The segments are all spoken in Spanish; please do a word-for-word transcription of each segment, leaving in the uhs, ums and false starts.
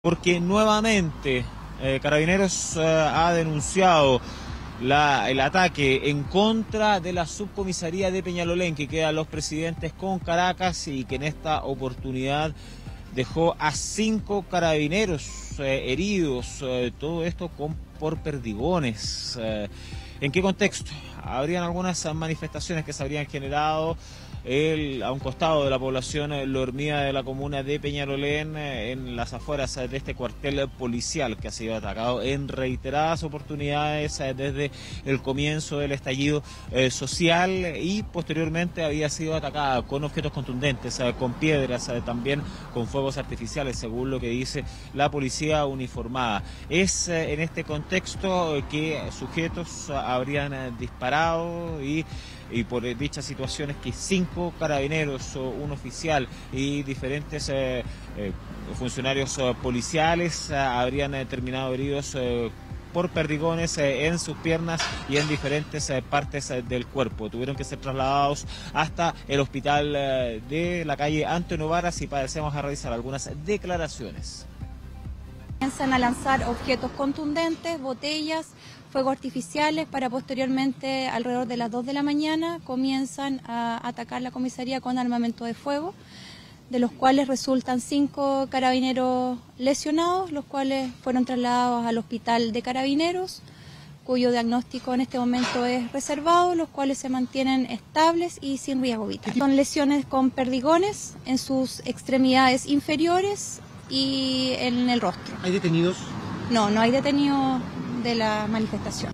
Porque nuevamente eh, Carabineros eh, ha denunciado la, el ataque en contra de la subcomisaría de Peñalolén, que queda Los Presidentes con Caracas, y que en esta oportunidad dejó a cinco carabineros eh, heridos, eh, todo esto con, por perdigones. Eh, ¿En qué contexto? Habrían algunas manifestaciones que se habrían generado el, a un costado de la población Lormía de la comuna de Peñalolén, en las afueras de este cuartel policial que ha sido atacado en reiteradas oportunidades desde el comienzo del estallido eh, social, y posteriormente había sido atacada con objetos contundentes, eh, con piedras, eh, también con fuegos artificiales, según lo que dice la policía uniformada. Es eh, en este contexto que sujetos habrían eh, disparado y y por dichas situaciones que cinco carabineros, un oficial y diferentes eh, eh, funcionarios eh, policiales eh, habrían eh, terminado heridos eh, por perdigones eh, en sus piernas y en diferentes eh, partes eh, del cuerpo. Tuvieron que ser trasladados hasta el hospital eh, de la calle Antonio Varas, y padecemos a realizar algunas declaraciones. Comienzan a lanzar objetos contundentes, botellas, fuegos artificiales, para posteriormente, alrededor de las dos de la mañana, comienzan a atacar la comisaría con armamento de fuego, de los cuales resultan cinco carabineros lesionados, los cuales fueron trasladados al hospital de Carabineros, cuyo diagnóstico en este momento es reservado, los cuales se mantienen estables y sin riesgo vital. Son lesiones con perdigones en sus extremidades inferiores y en el rostro. ¿Hay detenidos? No, no hay detenidos de la manifestación.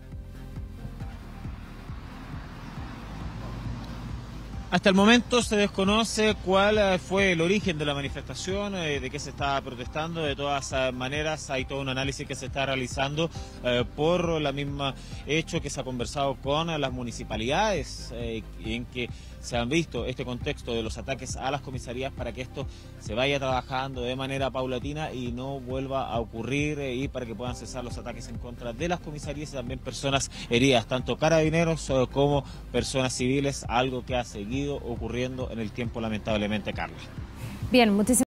Hasta el momento se desconoce cuál fue el origen de la manifestación, eh, de qué se estaba protestando. De todas maneras, hay todo un análisis que se está realizando eh, por la misma hecho que se ha conversado con las municipalidades, eh, en que se han visto este contexto de los ataques a las comisarías, para que esto se vaya trabajando de manera paulatina y no vuelva a ocurrir, eh, y para que puedan cesar los ataques en contra de las comisarías y también personas heridas, tanto carabineros eh, como personas civiles, algo que ha seguido ocurriendo en el tiempo, lamentablemente, Carla. Bien, muchísimas